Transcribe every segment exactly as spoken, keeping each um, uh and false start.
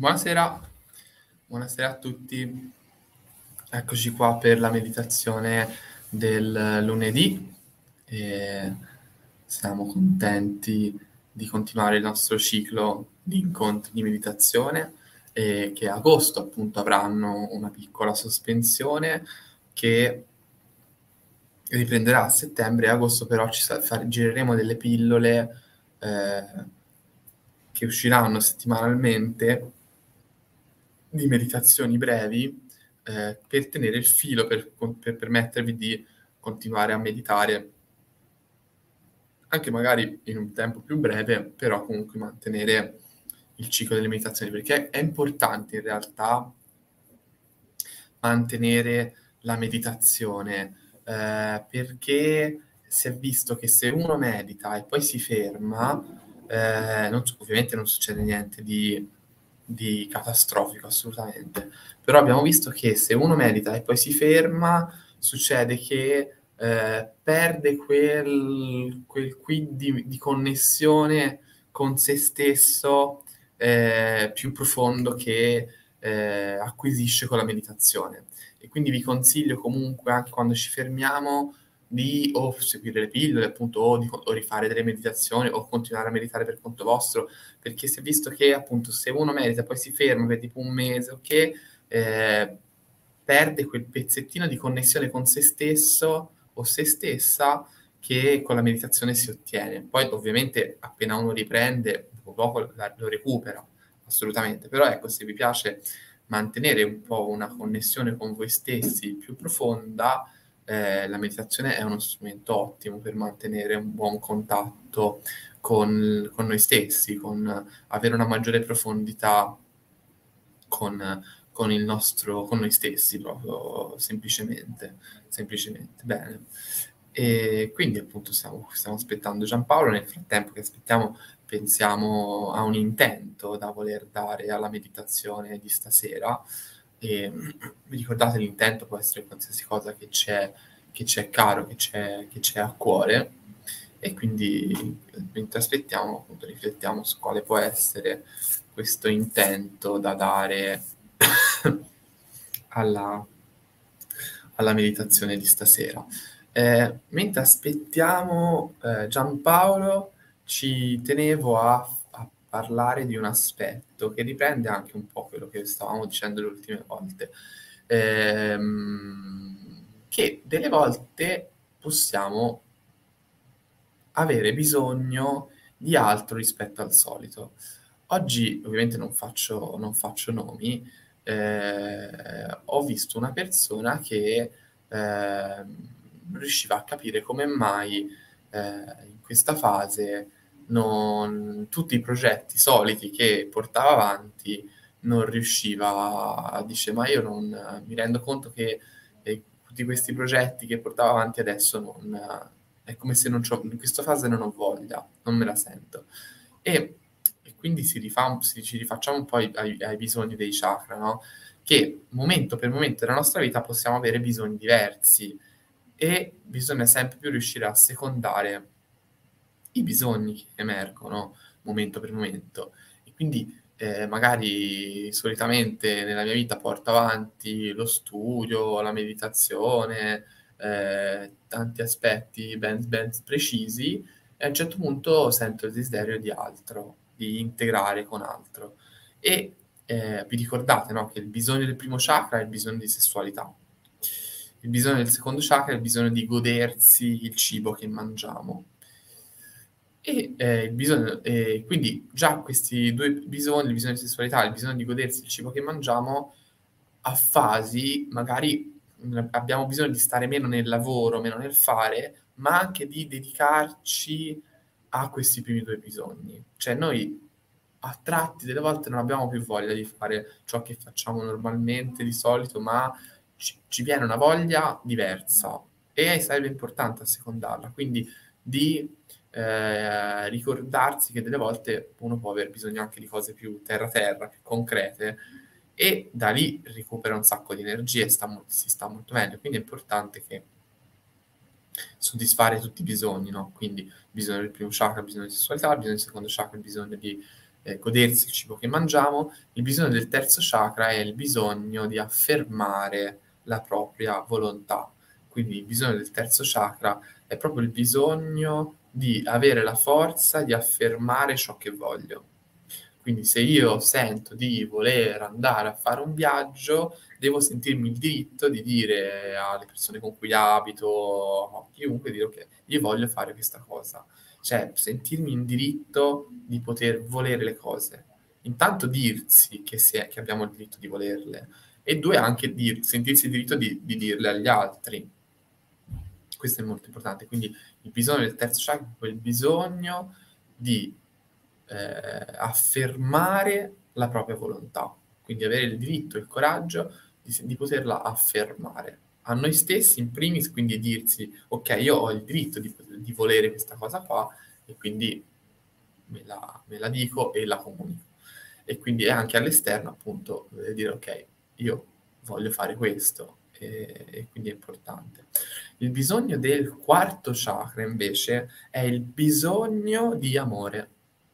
Buonasera, buonasera a tutti. Eccoci qua per la meditazione del lunedì e siamo contenti di continuare il nostro ciclo di incontri di meditazione e che a agosto appunto avranno una piccola sospensione che riprenderà a settembre. A agosto però ci sa- fare- gireremo delle pillole eh, che usciranno settimanalmente di meditazioni brevi eh, per tenere il filo, per, per permettervi di continuare a meditare anche magari in un tempo più breve, però comunque mantenere il ciclo delle meditazioni, perché è importante in realtà mantenere la meditazione, eh, perché si è visto che se uno medita e poi si ferma, eh, non, ovviamente non succede niente di, di catastrofico, assolutamente, però abbiamo visto che se uno medita e poi si ferma, succede che eh, perde quel, quel quid di, di connessione con se stesso eh, più profondo che eh, acquisisce con la meditazione. E quindi vi consiglio comunque, anche quando ci fermiamo, di o seguire le pillole, appunto, o, di, o rifare delle meditazioni, o continuare a meditare per conto vostro, perché si è visto che, appunto, se uno medita, poi si ferma per tipo un mese, ok, eh, perde quel pezzettino di connessione con se stesso o se stessa che con la meditazione si ottiene. Poi, ovviamente, appena uno riprende, dopo poco la- lo recupera, assolutamente. Però, ecco, se vi piace mantenere un po' una connessione con voi stessi più profonda, eh, la meditazione è uno strumento ottimo per mantenere un buon contatto con, con noi stessi, con avere una maggiore profondità con, con il nostro, con noi stessi, proprio semplicemente, semplicemente. Bene. E quindi appunto stiamo, stiamo aspettando Giampaolo. Nel frattempo che aspettiamo, pensiamo a un intento da voler dare alla meditazione di stasera. E vi ricordate, l'intento può essere qualsiasi cosa che c'è, che c'è caro, che c'è, che c'è a cuore. E quindi mentre aspettiamo, appunto, riflettiamo su quale può essere questo intento da dare alla, alla meditazione di stasera. Eh, mentre aspettiamo eh, Giampaolo, ci tenevo a, a parlare di un aspetto che riprende anche un po' quello che stavamo dicendo le ultime volte, ehm, che delle volte possiamo avere bisogno di altro rispetto al solito. Oggi ovviamente non faccio, non faccio nomi, eh, ho visto una persona che eh, riusciva a capire come mai eh, in questa fase non, tutti i progetti soliti che portava avanti non riusciva, dice, ma io non mi rendo conto che eh, tutti questi progetti che portavo avanti adesso non, è come se non c'ho, in questa fase non ho voglia, non me la sento. E, e quindi si rifà, si, ci rifacciamo un po' ai, ai- ai bisogni dei chakra, no? Che momento per momento della nostra vita possiamo avere bisogni diversi e bisogna sempre più riuscire a secondare i bisogni che emergono momento per momento. E quindi eh, magari solitamente nella mia vita porto avanti lo studio, la meditazione, eh, tanti aspetti ben, ben precisi, e a un certo punto sento il desiderio di altro, di integrare con altro. E eh, vi ricordate, no, che il bisogno del primo chakra è il bisogno di sessualità. Il bisogno del secondo chakra è il bisogno di godersi il cibo che mangiamo. E eh, il bisogno, e quindi già questi due bisogni, il bisogno di sessualità e il bisogno di godersi il cibo che mangiamo, a fasi magari mh, abbiamo bisogno di stare meno nel lavoro, meno nel fare, ma anche di dedicarci a questi primi due bisogni. Cioè noi a tratti delle volte non abbiamo più voglia di fare ciò che facciamo normalmente di solito, ma ci, ci viene una voglia diversa e sarebbe importante assecondarla. Quindi di eh, ricordarsi che delle volte uno può aver bisogno anche di cose più terra-terra, più concrete, e da lì recupera un sacco di energie e sta mo- si sta molto meglio. Quindi è importante che soddisfare tutti i bisogni, no? Quindi bisogno del primo chakra, bisogno di sessualità, bisogno del secondo chakra, bisogno di eh, godersi il cibo che mangiamo. Il bisogno del terzo chakra è il bisogno di affermare la propria volontà. Quindi il bisogno del terzo chakra è proprio il bisogno di avere la forza di affermare ciò che voglio. Quindi se io sento di voler andare a fare un viaggio, devo sentirmi il diritto di dire alle persone con cui abito, a chiunque, dire ok, io voglio fare questa cosa. Cioè, sentirmi in diritto di poter volere le cose. Intanto dirsi che, si è, che abbiamo il diritto di volerle, e due, anche dir, sentirsi il diritto di, di dirle agli altri. Questo è molto importante. Quindi il bisogno del terzo chakra è quel bisogno di eh, affermare la propria volontà, quindi avere il diritto e il coraggio di, di poterla affermare a noi stessi in primis, quindi dirsi ok, io ho il diritto di, di volere questa cosa qua e quindi me la, me la dico e la comunico. E quindi anche all'esterno appunto dire ok, io voglio fare questo e, e quindi è importante. Il bisogno del quarto chakra invece è il bisogno di amore.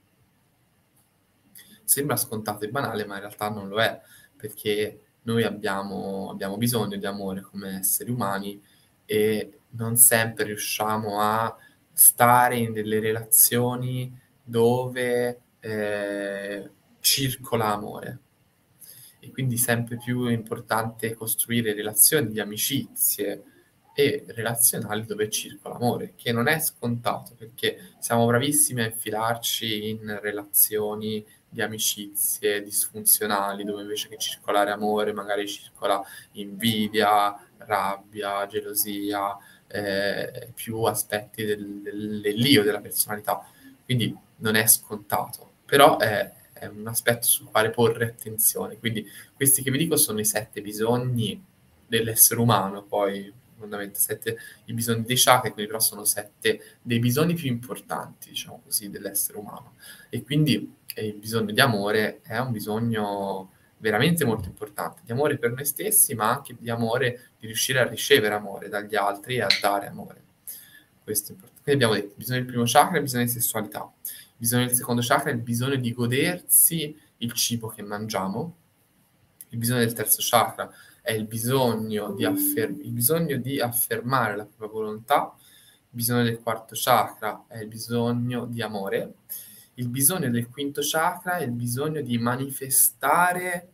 Sembra scontato e banale, ma in realtà non lo è, perché noi abbiamo, abbiamo bisogno di amore come esseri umani e non sempre riusciamo a stare in delle relazioni dove eh, circola amore. E quindi sempre più è importante costruire relazioni di amicizie e relazionali dove circola amore, che non è scontato, perché siamo bravissimi a infilarci in relazioni di amicizie disfunzionali, dove invece che circolare amore magari circola invidia, rabbia, gelosia, eh, più aspetti del, del- dell'io, della personalità. Quindi non è scontato, però è, è un aspetto sul quale porre attenzione. Quindi questi che vi dico sono i sette bisogni dell'essere umano, poi fondamentalmente sette i bisogni dei chakra, quindi però sono sette dei bisogni più importanti, diciamo così, dell'essere umano. E quindi eh, il bisogno di amore è un bisogno veramente molto importante, di amore per noi stessi, ma anche di amore, di riuscire a ricevere amore dagli altri e a dare amore. Questo è importante. Quindi abbiamo detto, il bisogno del primo chakra è il bisogno di sessualità, il bisogno del secondo chakra è il bisogno di godersi il cibo che mangiamo, il bisogno del terzo chakra è il bisogno di, affer- il bisogno di affermare la propria volontà, il bisogno del quarto chakra è il bisogno di amore, il bisogno del quinto chakra è il bisogno di manifestare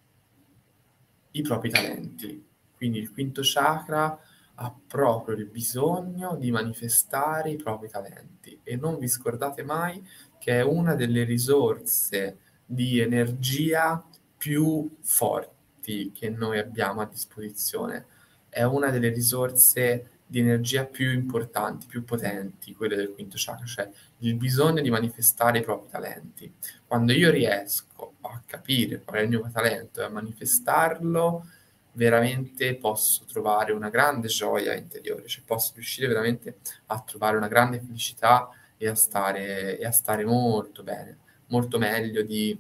i propri talenti. Quindi il quinto chakra ha proprio il bisogno di manifestare i propri talenti. E non vi scordate mai che è una delle risorse di energia più forti che noi abbiamo a disposizione. È una delle risorse di energia più importanti, più potenti, quelle del quinto chakra, cioè il bisogno di manifestare i propri talenti. Quando io riesco a capire qual è il mio talento e a manifestarlo, veramente posso trovare una grande gioia interiore, cioè posso riuscire veramente a trovare una grande felicità e a stare, e a stare molto bene, molto meglio di,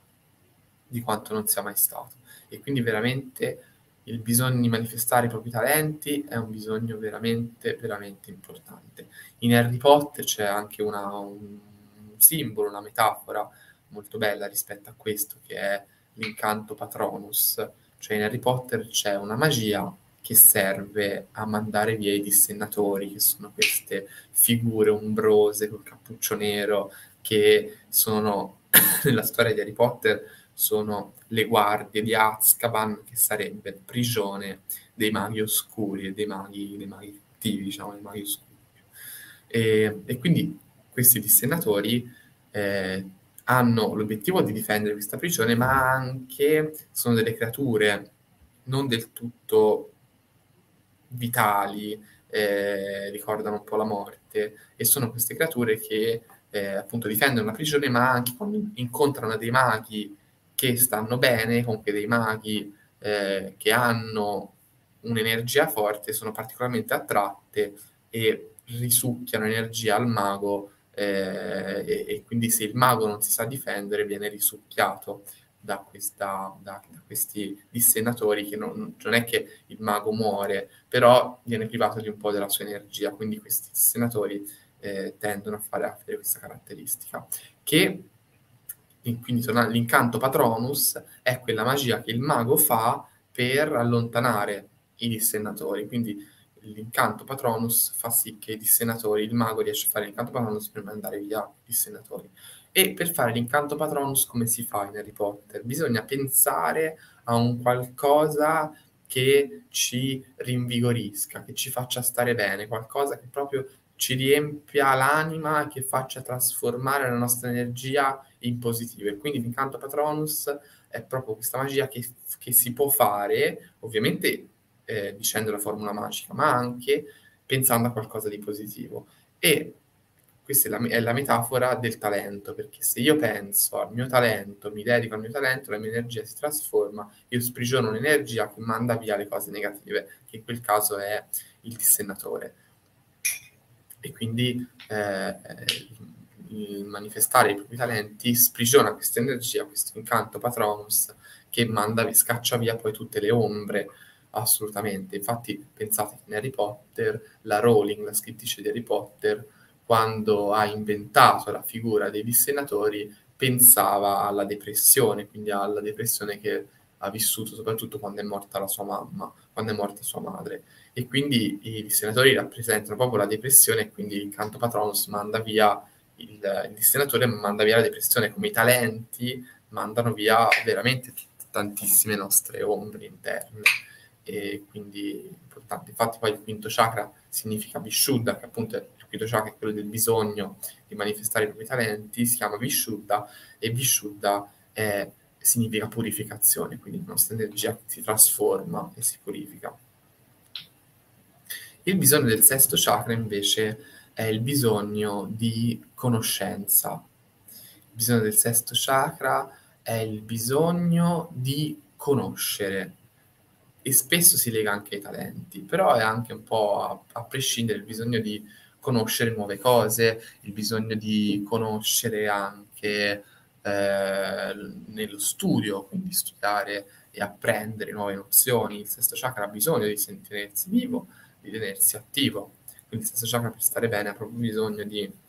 di quanto non sia mai stato. E quindi veramente il bisogno di manifestare i propri talenti è un bisogno veramente, veramente importante. In Harry Potter c'è anche una, un simbolo, una metafora molto bella rispetto a questo, che è l'incanto Patronus. Cioè in Harry Potter c'è una magia che serve a mandare via i dissennatori, che sono queste figure ombrose col cappuccio nero, che sono, nella storia di Harry Potter, sono le guardie di Azkaban, che sarebbe prigione dei maghi oscuri e dei maghi, dei maghi cattivi, diciamo, dei maghi oscuri. E, e quindi questi dissennatori eh, hanno l'obiettivo di difendere questa prigione, ma anche sono delle creature non del tutto vitali, eh, ricordano un po' la morte, e sono queste creature che eh, appunto difendono la prigione, ma anche quando incontrano dei maghi che stanno bene, comunque dei maghi eh, che hanno un'energia forte, sono particolarmente attratte e risucchiano energia al mago, eh, e, e quindi se il mago non si sa difendere viene risucchiato da, questa, da, da questi dissennatori, che non, non è che il mago muore, però viene privato di un po' della sua energia, quindi questi dissennatori eh, tendono a fare, a fare questa caratteristica, che quindi tornando all'incanto Patronus, è quella magia che il mago fa per allontanare i dissennatori. Quindi l'incanto Patronus fa sì che i dissennatori, il mago riesce a fare l'incanto Patronus per mandare via i dissennatori. E per fare l'incanto Patronus come si fa in Harry Potter? Bisogna pensare a un qualcosa che ci rinvigorisca, che ci faccia stare bene, qualcosa che proprio ci riempia l'anima e che faccia trasformare la nostra energia in positivo. E quindi l'incanto Patronus è proprio questa magia che, che si può fare, ovviamente eh, dicendo la formula magica, ma anche pensando a qualcosa di positivo. E questa è la, è la metafora del talento, perché se io penso al mio talento, mi dedico al mio talento, la mia energia si trasforma, io sprigiono un'energia che manda via le cose negative, che in quel caso è il dissennatore. E quindi eh, il manifestare i propri talenti sprigiona questa energia, questo incanto Patronus, che manda, scaccia via poi tutte le ombre, assolutamente. Infatti pensate che in Harry Potter, la Rowling, la scrittrice di Harry Potter, quando ha inventato la figura dei dissennatori, pensava alla depressione, quindi alla depressione che ha vissuto soprattutto quando è morta la sua mamma, quando è morta sua madre. E quindi i senatori rappresentano proprio la depressione e quindi il canto Patronus manda via il, il dissenatore, manda via la depressione, come i talenti mandano via veramente t- tantissime nostre ombre interne. E quindi è importante. Infatti poi il quinto chakra significa Vishuddha, che appunto è il quinto chakra è quello del bisogno di manifestare i propri talenti, si chiama Vishuddha, e Vishuddha è, significa purificazione, quindi la nostra energia si trasforma e si purifica. Il bisogno del sesto chakra invece è il bisogno di conoscenza. Il bisogno del sesto chakra è il bisogno di conoscere e spesso si lega anche ai talenti, però è anche un po' a, a prescindere il bisogno di conoscere nuove cose, il bisogno di conoscere anche eh, nello studio, quindi studiare e apprendere nuove nozioni. Il sesto chakra ha bisogno di sentirsi vivo, di tenersi attivo. Quindi il sesto chakra per stare bene ha proprio bisogno di, di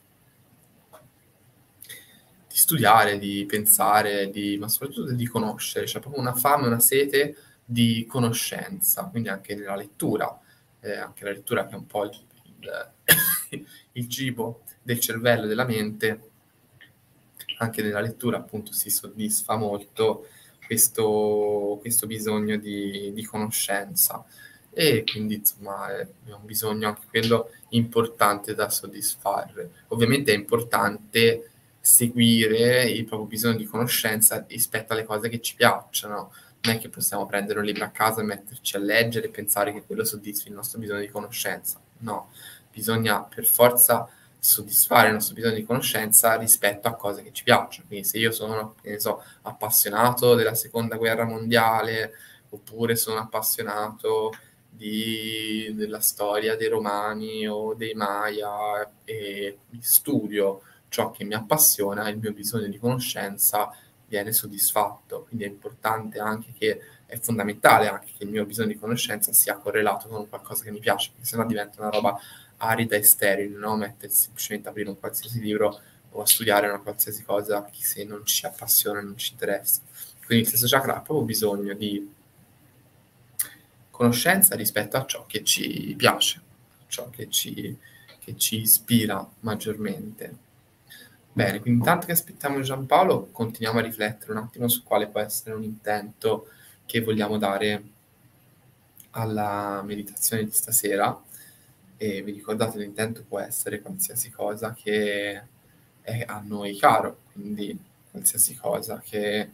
studiare, di pensare, di, ma soprattutto di conoscere. C'è proprio una fame, una sete di conoscenza, quindi anche nella lettura, eh, anche la lettura che è un po' il, il, il cibo del cervello e della mente, anche nella lettura appunto si soddisfa molto questo, questo bisogno di, di conoscenza e quindi insomma è un bisogno anche quello importante da soddisfare. Ovviamente è importante seguire il proprio bisogno di conoscenza rispetto alle cose che ci piacciono. Non è che possiamo prendere un libro a casa e metterci a leggere e pensare che quello soddisfi il nostro bisogno di conoscenza. No, bisogna per forza soddisfare il nostro bisogno di conoscenza rispetto a cose che ci piacciono. Quindi se io sono, che ne so, appassionato della seconda guerra mondiale, oppure sono appassionato di, della storia dei Romani o dei Maya e studio ciò che mi appassiona, il mio bisogno di conoscenza viene soddisfatto. Quindi è importante anche che, è fondamentale anche che il mio bisogno di conoscenza sia correlato con qualcosa che mi piace, perché sennò diventa una roba arida e sterile, no? Mettersi semplicemente a aprire un qualsiasi libro o a studiare una qualsiasi cosa se non ci appassiona, non ci interessa. Quindi il stesso chakra ha proprio bisogno di conoscenza rispetto a ciò che ci piace, ciò che ci, che ci ispira maggiormente. Bene, quindi intanto che aspettiamo Giampaolo, continuiamo a riflettere un attimo su quale può essere un intento che vogliamo dare alla meditazione di stasera. E vi ricordate, l'intento può essere qualsiasi cosa che è a noi caro, quindi qualsiasi cosa che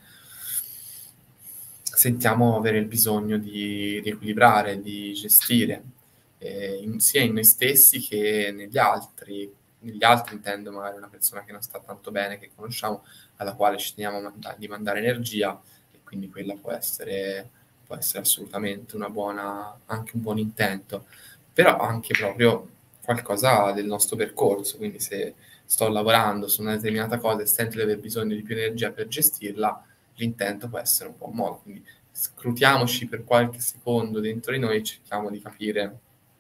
sentiamo avere il bisogno di riequilibrare, di gestire, eh, in, sia in noi stessi che negli altri. Negli altri intendo magari una persona che non sta tanto bene, che conosciamo, alla quale ci teniamo a manda- di mandare energia, e quindi quella può essere, può essere assolutamente una buona, anche un buon intento, però anche proprio qualcosa del nostro percorso, quindi se sto lavorando su una determinata cosa e sento di aver bisogno di più energia per gestirla, l'intento può essere un po' un modo, quindi scrutiamoci per qualche secondo dentro di noi e cerchiamo di capire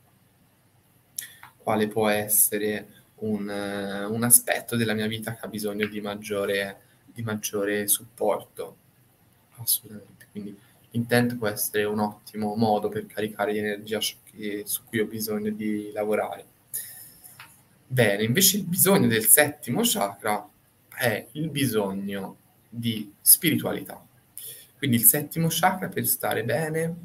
quale può essere un, uh, un aspetto della mia vita che ha bisogno di maggiore di maggiore supporto, assolutamente. Quindi l'intento può essere un ottimo modo per caricare di energia ciò che su cui ho bisogno di lavorare. Bene, invece il bisogno del settimo chakra è il bisogno di spiritualità. Quindi il settimo chakra, per stare bene,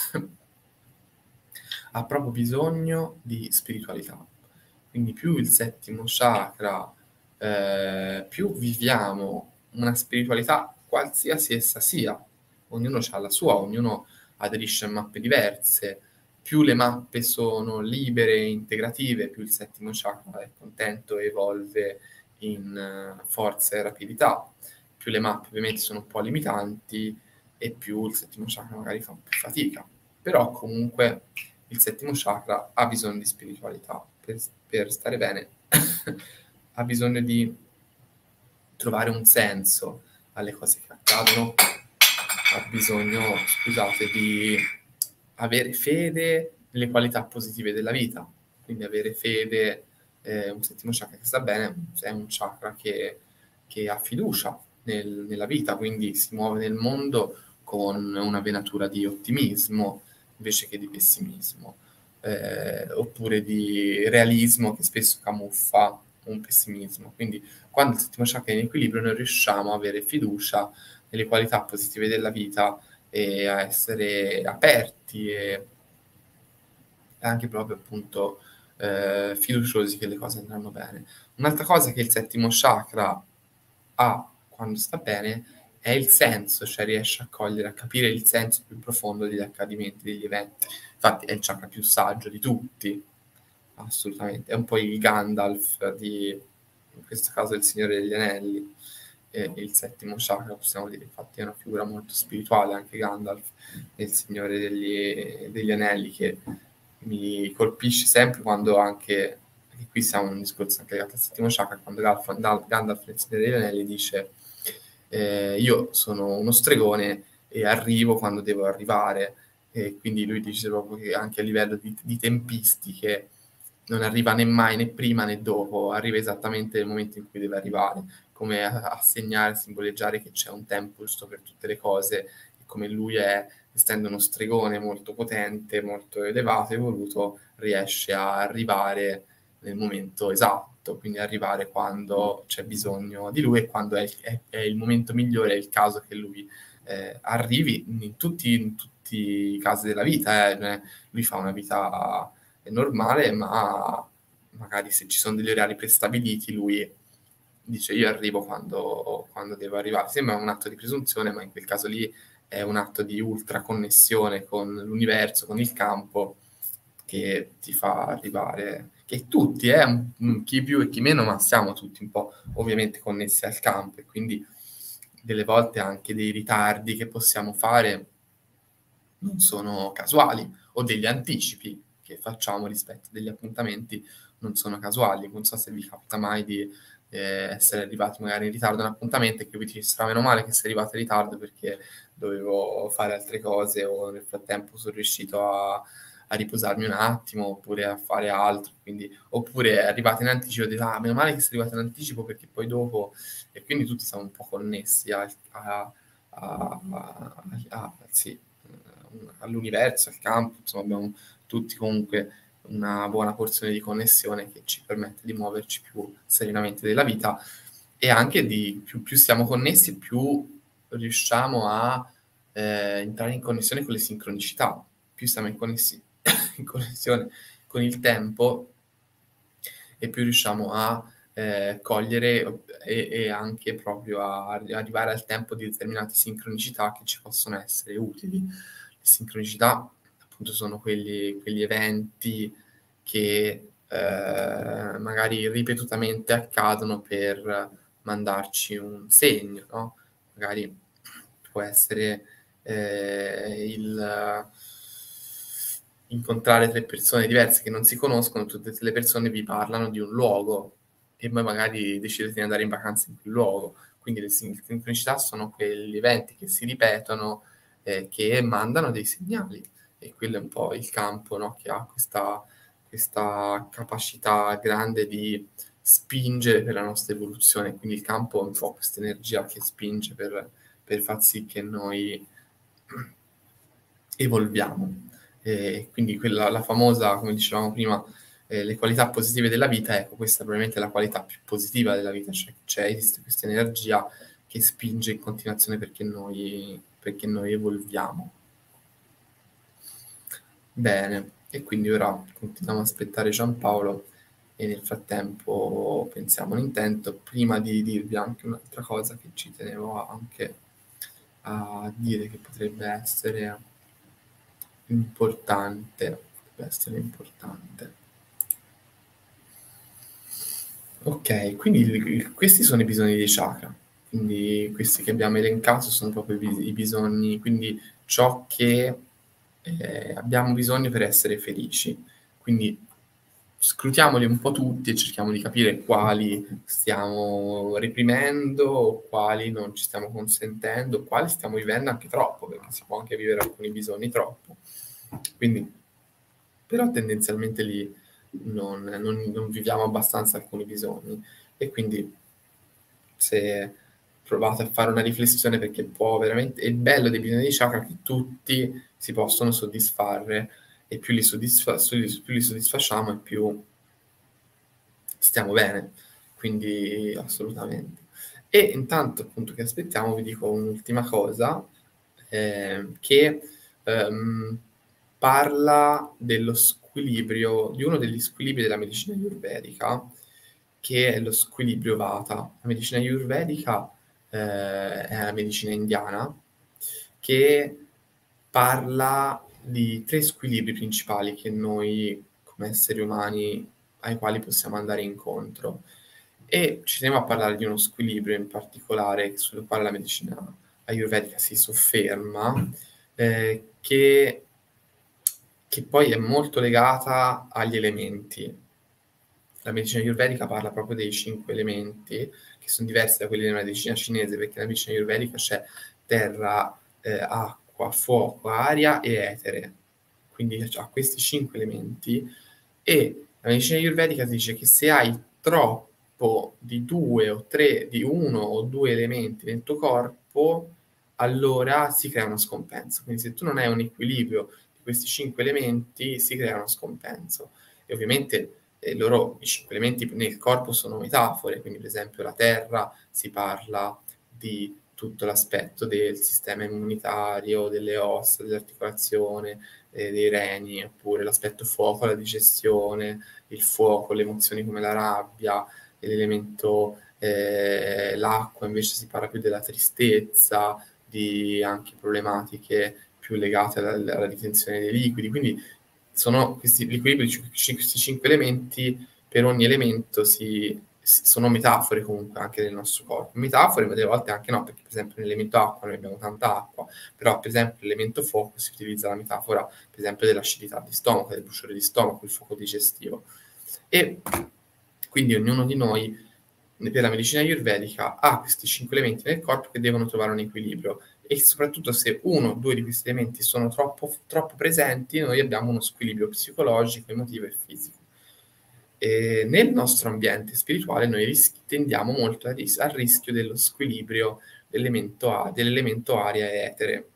ha proprio bisogno di spiritualità. Quindi più il settimo chakra, eh, più viviamo una spiritualità qualsiasi essa sia. Ognuno ha la sua, ognuno aderisce a mappe diverse. Più le mappe sono libere e integrative, più il settimo chakra è contento e evolve in uh, forza e rapidità. Più le mappe ovviamente sono un po' limitanti e più il settimo chakra magari fa un po' fatica. Però comunque il settimo chakra ha bisogno di spiritualità per, per stare bene, ha bisogno di trovare un senso alle cose che accadono, ha bisogno, scusate, di avere fede nelle qualità positive della vita, quindi avere fede, eh, un settimo chakra che sta bene, è un chakra che, che ha fiducia nel, nella vita, quindi si muove nel mondo con una venatura di ottimismo invece che di pessimismo, eh, oppure di realismo che spesso camuffa un pessimismo. Quindi quando il settimo chakra è in equilibrio noi riusciamo a avere fiducia nelle qualità positive della vita e a essere aperti e anche proprio appunto eh, fiduciosi che le cose andranno bene. Un'altra cosa che il settimo chakra ha quando sta bene è il senso, cioè riesce a cogliere, a capire il senso più profondo degli accadimenti, degli eventi. Infatti è il chakra più saggio di tutti, assolutamente. È un po' il Gandalf di, in questo caso, il Signore degli Anelli. E il settimo chakra, possiamo dire, infatti è una figura molto spirituale, anche Gandalf, il Signore degli, degli Anelli, che mi colpisce sempre quando anche, perché qui siamo in un discorso anche legato al settimo chakra, quando Gandalf, Gandalf nel Signore degli Anelli dice eh, io sono uno stregone e arrivo quando devo arrivare, e quindi lui dice proprio che anche a livello di, di tempistiche non arriva né mai né prima né dopo, arriva esattamente nel momento in cui deve arrivare, come a, a segnare, a simboleggiare che c'è un tempo giusto per tutte le cose, e come lui è, essendo uno stregone molto potente, molto elevato, evoluto, riesce a arrivare nel momento esatto, quindi arrivare quando c'è bisogno di lui e quando è, è, è il momento migliore, è il caso che lui eh, arrivi in tutti, in tutti i casi della vita. Eh. Lui fa una vita normale, ma magari se ci sono degli orari prestabiliti, lui dice io arrivo quando, quando devo arrivare. Sembra un atto di presunzione, ma in quel caso lì è un atto di ultra connessione con l'universo, con il campo, che ti fa arrivare, che tutti, eh, chi più e chi meno, ma siamo tutti un po' ovviamente connessi al campo, e quindi delle volte anche dei ritardi che possiamo fare non sono casuali, o degli anticipi che facciamo rispetto a degli appuntamenti non sono casuali. Non so se vi capita mai di eh, essere arrivati magari in ritardo a un appuntamento e che vi dici sarà meno male che sei arrivato in ritardo perché dovevo fare altre cose o nel frattempo sono riuscito a, a riposarmi un attimo oppure a fare altro, quindi, oppure arrivate in anticipo e dite ah meno male che sei arrivato in anticipo perché poi dopo, e quindi tutti siamo un po' connessi a, a, a, a, a sì, all'universo, al campo, insomma abbiamo tutti comunque una buona porzione di connessione che ci permette di muoverci più serenamente della vita, e anche di più, più siamo connessi, più riusciamo a eh, entrare in connessione con le sincronicità, più siamo in, connessi- in connessione con il tempo e più riusciamo a eh, cogliere e, e anche proprio a, a arrivare al tempo di determinate sincronicità che ci possono essere utili. Le sincronicità appunto sono quelli, quegli eventi che eh, magari ripetutamente accadono per mandarci un segno, no? Magari può essere eh, il incontrare tre persone diverse che non si conoscono, tutte le persone vi parlano di un luogo e poi magari decidete di andare in vacanza in quel luogo. Quindi le sincronicità sono quegli eventi che si ripetono, eh, che mandano dei segnali, e quello è un po' il campo, no? Che ha questa, questa capacità grande di spingere per la nostra evoluzione, quindi il campo è un po' questa energia che spinge per, per far sì che noi evolviamo. E quindi quella, la famosa, come dicevamo prima, eh, le qualità positive della vita, ecco, questa probabilmente è la qualità più positiva della vita, cioè c'è esiste questa energia che spinge in continuazione perché noi, perché noi evolviamo. Bene, e quindi ora continuiamo a aspettare Giampaolo e nel frattempo pensiamo un intento. Prima di dirvi anche un'altra cosa che ci tenevo anche a dire che potrebbe essere importante, potrebbe essere importante. Ok, quindi il- il- questi sono i bisogni dei chakra, quindi questi che abbiamo elencato sono proprio i, bis- i bisogni, quindi ciò che eh, abbiamo bisogno per essere felici. Quindi scrutiamoli un po' tutti e cerchiamo di capire quali stiamo reprimendo, o quali non ci stiamo consentendo, quali stiamo vivendo anche troppo, perché si può anche vivere alcuni bisogni troppo. Quindi, però tendenzialmente lì non, non, non viviamo abbastanza alcuni bisogni e quindi se provate a fare una riflessione perché può veramente, è il bello dei bisogni di chakra che tutti si possono soddisfare e più li, soddisfa, più li soddisfacciamo e più stiamo bene, quindi assolutamente. E intanto appunto che aspettiamo vi dico un'ultima cosa eh, che ehm, parla dello squilibrio, di uno degli squilibri della medicina ayurvedica, che è lo squilibrio Vata. La medicina ayurvedica eh, è la medicina indiana che parla di tre squilibri principali che noi come esseri umani ai quali possiamo andare incontro. E ci teniamo a parlare di uno squilibrio in particolare sul quale la medicina ayurvedica si sofferma, eh, che, che poi è molto legata agli elementi. La medicina ayurvedica parla proprio dei cinque elementi, che sono diversi da quelli della medicina cinese, perché nella medicina ayurvedica c'è terra, eh, acqua, fuoco, aria e etere. Quindi ha questi cinque elementi e la medicina ayurvedica dice che se hai troppo di due o tre, di uno o due elementi nel tuo corpo, allora si crea una scompensa. Quindi se tu non hai un equilibrio di questi cinque elementi, si crea uno scompenso. E ovviamente eh, loro, i cinque elementi nel corpo sono metafore, quindi per esempio la terra si parla di tutto l'aspetto del sistema immunitario, delle ossa, dell'articolazione, eh, dei reni, oppure l'aspetto fuoco, la digestione, il fuoco, le emozioni come la rabbia, l'elemento eh, l'acqua invece si parla più della tristezza, di anche problematiche più legate alla, alla ritenzione dei liquidi, quindi sono questi l'equilibrio di questi cinque elementi, per ogni elemento si, si- sono metafore comunque anche del nostro corpo. Metafore, ma delle volte anche no, perché per esempio nell'elemento acqua noi abbiamo tanta acqua, però per esempio nell'elemento fuoco si utilizza la metafora per esempio dell'acidità di stomaco, del bruciore di stomaco, il fuoco digestivo. E quindi ognuno di noi per la medicina ayurvedica ha questi cinque elementi nel corpo che devono trovare un equilibrio e soprattutto se uno o due di questi elementi sono troppo, troppo presenti, noi abbiamo uno squilibrio psicologico, emotivo e fisico. E nel nostro ambiente spirituale noi ris- tendiamo molto a ris- al rischio dello squilibrio dell'elemento, a- dell'elemento aria e etere,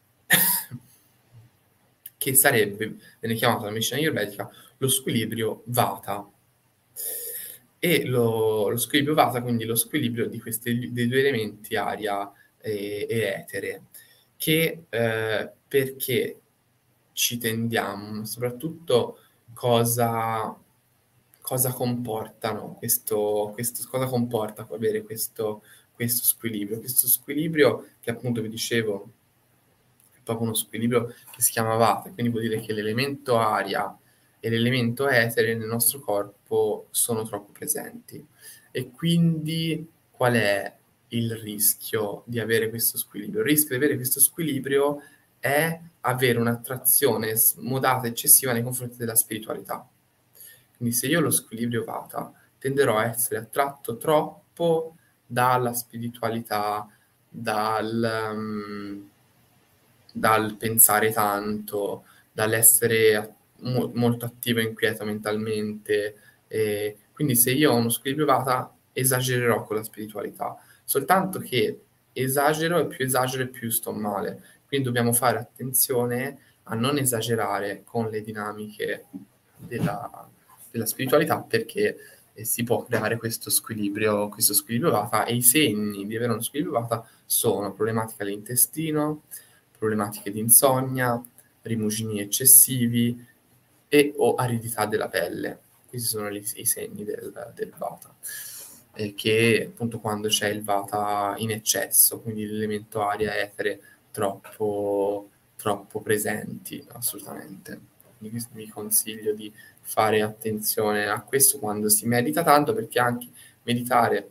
che sarebbe, viene chiamato nella medicina ayurvedica, lo squilibrio vata. E lo, lo squilibrio vata, quindi lo squilibrio di questi dei due elementi, aria e, e etere, che eh, perché ci tendiamo, soprattutto cosa, cosa comportano questo, questo, cosa comporta avere questo, questo squilibrio. Questo squilibrio che appunto vi dicevo è proprio uno squilibrio che si chiama vata, quindi vuol dire che l'elemento aria e l'elemento etere nel nostro corpo sono troppo presenti. E quindi qual è il rischio di avere questo squilibrio? Il rischio di avere questo squilibrio è avere un'attrazione smodata eccessiva nei confronti della spiritualità. Quindi se io ho lo squilibrio vata, tenderò a essere attratto troppo dalla spiritualità, dal, um, dal pensare tanto, dall'essere mo- molto attivo e inquieto mentalmente, e Quindi se io ho uno squilibrio Vata, esagererò con la spiritualità, soltanto che esagero e più esagero e più sto male. Quindi dobbiamo fare attenzione a non esagerare con le dinamiche della, della spiritualità, perché eh, si può creare questo squilibrio, questo squilibrio Vata, e i segni di avere uno squilibrio Vata sono problematiche all'intestino, problematiche di insonnia, rimuginii eccessivi e o aridità della pelle. Questi sono i, i segni del, del Vata, eh, che appunto quando c'è il Vata in eccesso, quindi l'elemento aria etere troppo, troppo presenti, assolutamente. Quindi vi consiglio di fare attenzione a questo quando si medita tanto, perché anche meditare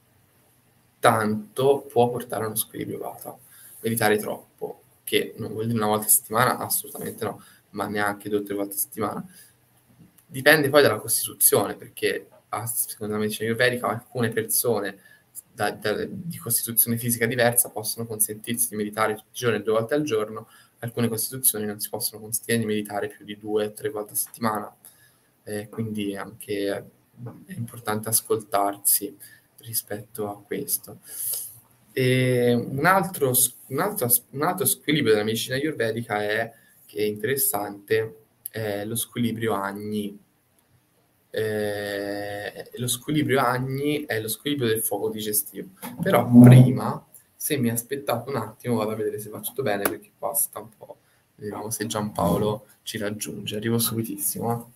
tanto può portare a uno squilibrio Vata. Meditare troppo, che non vuol dire una volta a settimana, assolutamente no, ma neanche due o tre volte a settimana. Dipende poi dalla costituzione, perché a, secondo la medicina ayurvedica alcune persone da, da, di costituzione fisica diversa possono consentirsi di meditare tutti i giorni, due volte al giorno, alcune costituzioni non si possono consentire di meditare più di due o tre volte a settimana. Eh, quindi anche è importante ascoltarsi rispetto a questo. E un altro, un altro, un altro squilibrio della medicina ayurvedica è, che è interessante, è lo squilibrio Agni. Eh, lo squilibrio Agni è lo squilibrio del fuoco digestivo. Però prima, se mi aspettate un attimo, vado a vedere se va tutto bene, perché qua sta un po'. Vediamo se Giampaolo ci raggiunge. Arrivo subitissimo. Eh.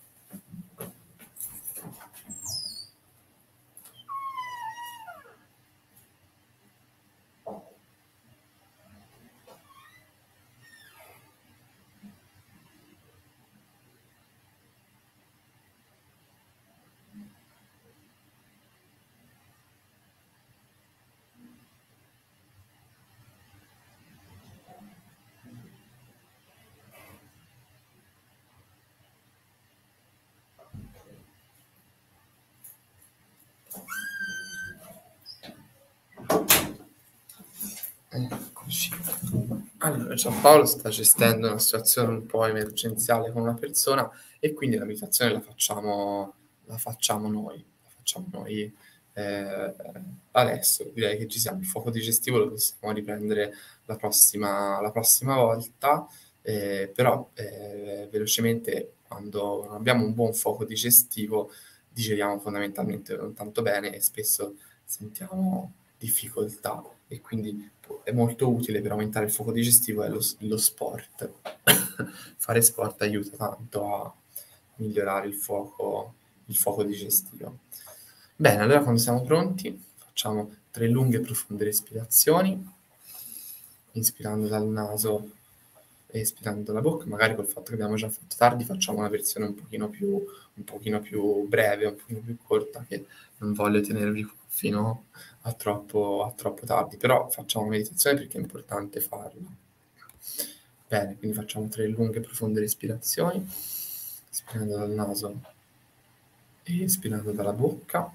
Eccoci. Allora, Giampaolo sta gestendo una situazione un po' emergenziale con una persona, e quindi la meditazione la facciamo, la facciamo noi. La facciamo noi eh, adesso. Direi che ci siamo. Il fuoco digestivo lo possiamo riprendere la prossima, la prossima volta, eh, però eh, velocemente, quando non abbiamo un buon fuoco digestivo, digeriamo fondamentalmente non tanto bene e spesso sentiamo difficoltà, e quindi è molto utile per aumentare il fuoco digestivo è lo, lo sport. Fare sport aiuta tanto a migliorare il fuoco, il fuoco digestivo. Bene, allora quando siamo pronti facciamo tre lunghe e profonde respirazioni, inspirando dal naso e espirando dalla bocca. Magari col fatto che abbiamo già fatto tardi facciamo una versione un pochino più, un pochino più breve, un pochino più corta, che non voglio tenervi fino a troppo, a troppo tardi, però facciamo meditazione perché è importante farla. Bene, quindi facciamo tre lunghe e profonde respirazioni, ispirando dal naso e espirando dalla bocca.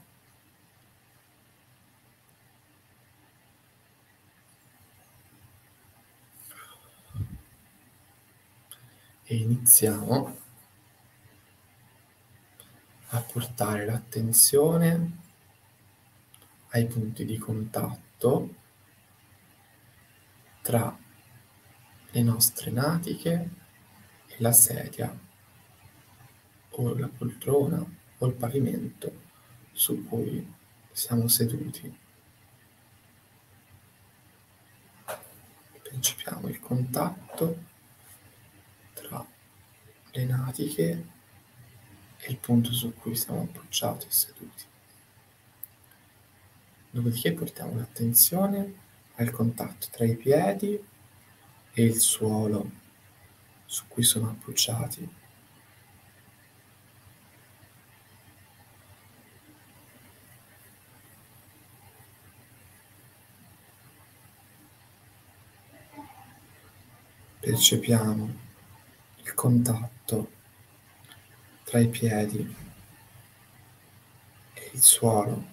E iniziamo a portare l'attenzione ai punti di contatto tra le nostre natiche e la sedia o la poltrona o il pavimento su cui siamo seduti. Percepiamo il contatto tra le natiche e il punto su cui siamo appoggiati e seduti. Dopodiché portiamo l'attenzione al contatto tra i piedi e il suolo su cui sono appoggiati. Percepiamo il contatto tra i piedi e il suolo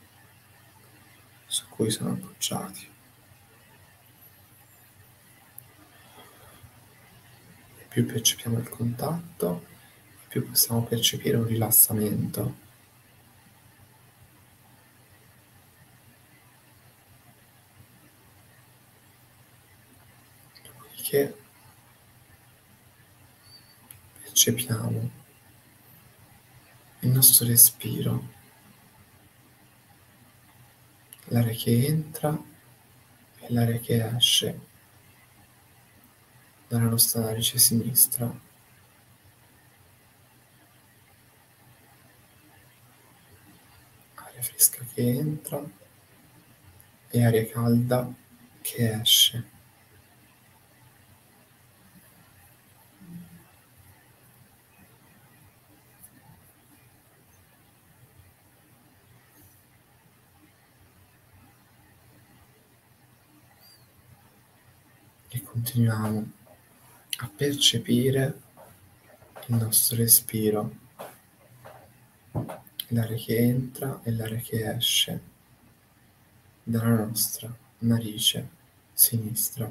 su cui sono appoggiati. E più percepiamo il contatto, più possiamo percepire un rilassamento orecchie percepiamo il nostro respiro, l'aria che entra e l'aria che esce dalla nostra narice sinistra. Aria fresca che entra e aria calda che esce. E continuiamo a percepire il nostro respiro, l'aria che entra e l'aria che esce dalla nostra narice sinistra.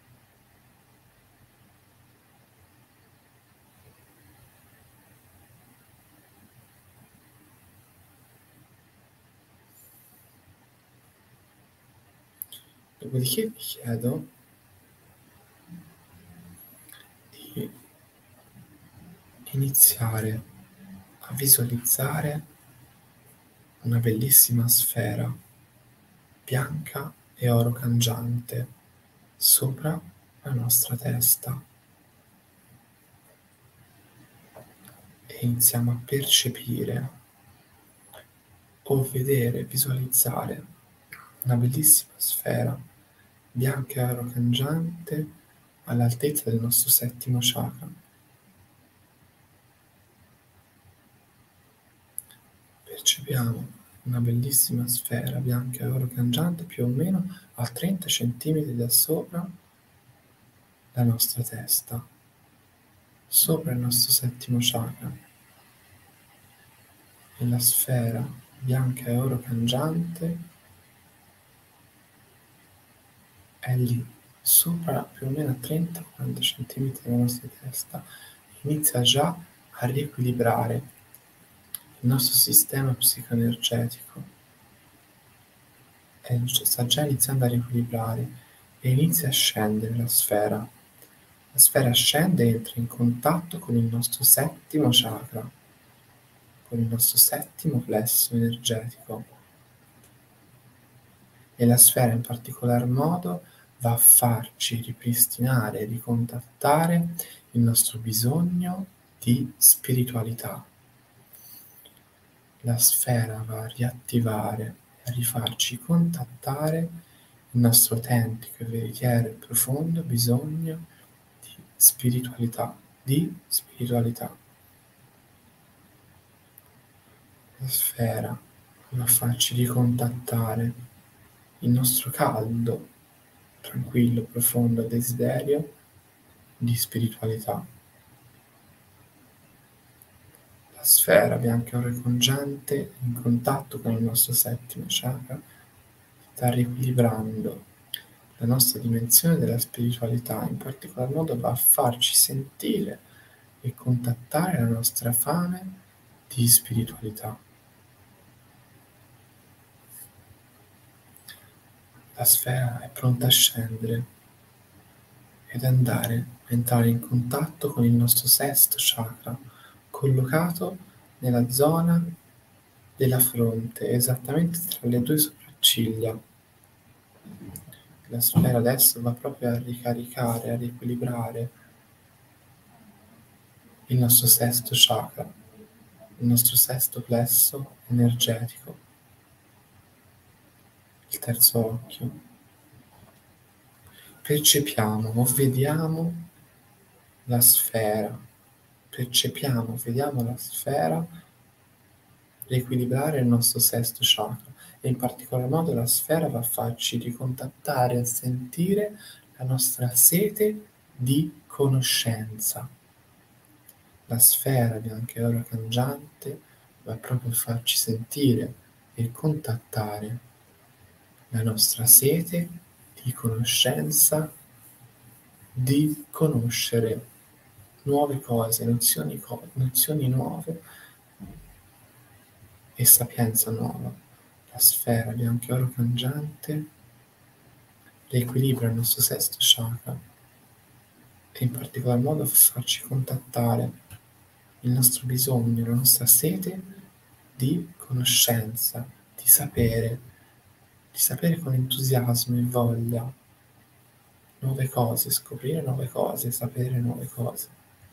Dopodiché vi chiedo di iniziare a visualizzare una bellissima sfera bianca e oro cangiante sopra la nostra testa e iniziamo a percepire o vedere, visualizzare una bellissima sfera bianca e oro cangiante all'altezza del nostro settimo chakra. Percepiamo una bellissima sfera bianca e oro cangiante più o meno a trenta centimetri da sopra la nostra testa, sopra il nostro settimo chakra. E la sfera bianca e oro cangiante è lì, sopra più o meno a trenta quaranta centimetri dalla nostra testa. Inizia già a riequilibrare il nostro sistema psicoenergetico. E sta già iniziando a riequilibrare e inizia a scendere la sfera. La sfera scende e entra in contatto con il nostro settimo chakra, con il nostro settimo plesso energetico. E la sfera in particolar modo va a farci ripristinare e ricontattare il nostro bisogno di spiritualità. La sfera va a riattivare e a rifarci contattare il nostro autentico e veritiero e profondo bisogno di spiritualità, di spiritualità. La sfera va a farci ricontattare il nostro caldo, tranquillo, profondo desiderio di spiritualità. La sfera bianca e oro cangiante in contatto con il nostro settimo chakra sta riequilibrando la nostra dimensione della spiritualità, in particolar modo va a farci sentire e contattare la nostra fame di spiritualità. La sfera è pronta a scendere ed andare a entrare in contatto con il nostro sesto chakra, collocato nella zona della fronte, esattamente tra le due sopracciglia. La sfera adesso va proprio a ricaricare, a riequilibrare il nostro sesto chakra, il nostro sesto plesso energetico, il terzo occhio. Percepiamo o vediamo la sfera, percepiamo, vediamo la sfera riequilibrare il nostro sesto chakra e in particolar modo la sfera va a farci ricontattare e sentire la nostra sete di conoscenza. La sfera bianca e oro cangiante va proprio a farci sentire e contattare la nostra sete di conoscenza, di conoscere nuove cose, nozioni, co- nozioni nuove e sapienza nuova. La sfera bianca e oro cangiante riequilibra il nostro sesto chakra e in particolar modo farci contattare il nostro bisogno, la nostra sete di conoscenza, di sapere, di sapere con entusiasmo e voglia nuove cose, scoprire nuove cose, sapere nuove cose.